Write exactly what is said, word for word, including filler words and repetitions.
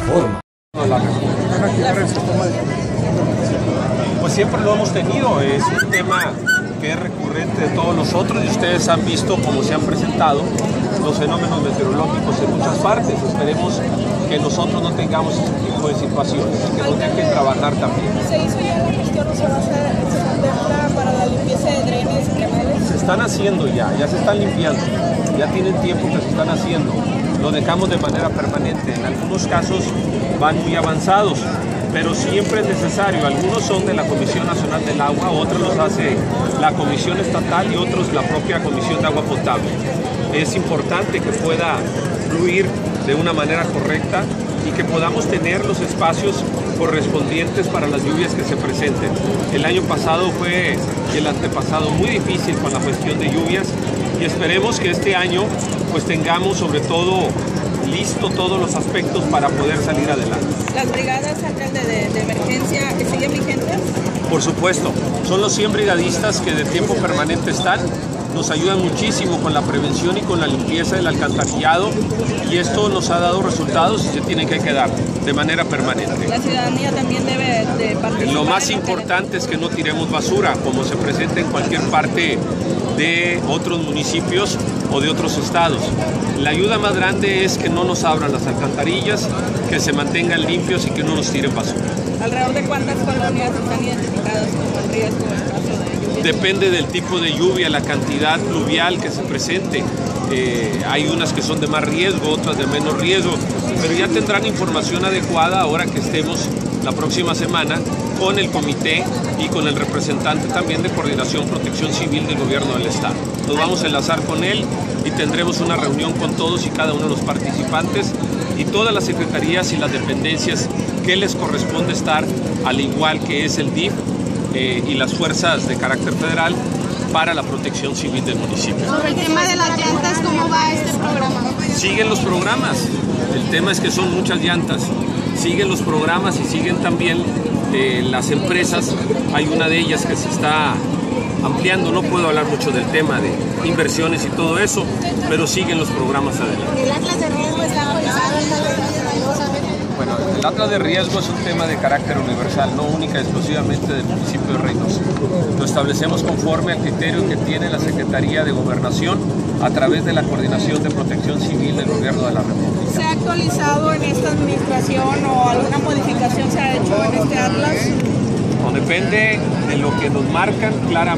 Reforma. Pues siempre lo hemos tenido, es un tema que es recurrente de todos nosotros y ustedes han visto cómo se han presentado los fenómenos meteorológicos en muchas partes. Esperemos que nosotros no tengamos este tipo de situaciones y que nos dejen trabajar también. ¿Se hizo ya la gestión o se va a hacer, se contempla para la limpieza de drenes y canales? Se están haciendo ya, ya se están limpiando, ya tienen tiempo que se están haciendo. Lo dejamos de manera permanente, en algunos casos van muy avanzados, pero siempre es necesario. Algunos son de la Comisión Nacional del Agua, otros los hace la Comisión Estatal y otros la propia Comisión de Agua Potable. Es importante que pueda fluir de una manera correcta y que podamos tener los espacios correspondientes para las lluvias que se presenten. El año pasado fue y el antepasado muy difícil con la cuestión de lluvias y esperemos que este año pues tengamos sobre todo listo todos los aspectos para poder salir adelante. ¿Las brigadas alcalde de, de emergencia siguen vigentes? Por supuesto, son los cien brigadistas que de tiempo permanente están, nos ayudan muchísimo con la prevención y con la limpieza del alcantarillado y esto nos ha dado resultados y se tiene que quedar de manera permanente. La ciudadanía también debe de participar. Lo más importante es que no tiremos basura, como se presenta en cualquier parte de otros municipios o de otros estados. La ayuda más grande es que no nos abran las alcantarillas, que se mantengan limpios y que no nos tiren basura. ¿Alrededor de cuántas colonias están identificadas como en riesgo en caso de lluvia? Depende del tipo de lluvia, la cantidad pluvial que se presente. Eh, hay unas que son de más riesgo, otras de menos riesgo, pero ya tendrán información adecuada ahora que estemos la próxima semana con el comité y con el representante también de Coordinación Protección Civil del Gobierno del Estado. Nos vamos a enlazar con él y tendremos una reunión con todos y cada uno de los participantes y todas las secretarías y las dependencias que les corresponde estar, al igual que es el D I F eh, y las fuerzas de carácter federal para la protección civil del municipio. Sobre el tema de las llantas, ¿cómo va este programa? Siguen los programas, el tema es que son muchas llantas, siguen los programas y siguen también eh, las empresas, hay una de ellas que se está ampliando, no puedo hablar mucho del tema de inversiones y todo eso, pero siguen los programas adelante. ¿El Atlas de riesgo está actualizado? Bueno, el Atlas de riesgo es un tema de carácter universal, no única y exclusivamente del municipio de Reynosa. Lo establecemos conforme al criterio que tiene la Secretaría de Gobernación a través de la Coordinación de Protección Civil del Gobierno de la República. ¿Se ha actualizado en esta administración o alguna modificación se ha hecho en este Atlas? No, depende de lo que nos marcan claramente.